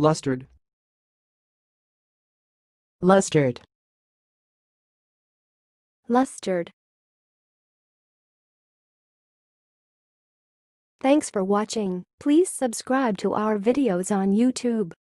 Lustered. Lustered. LUSTERED. Thanks for watching. Please subscribe to our videos on YouTube.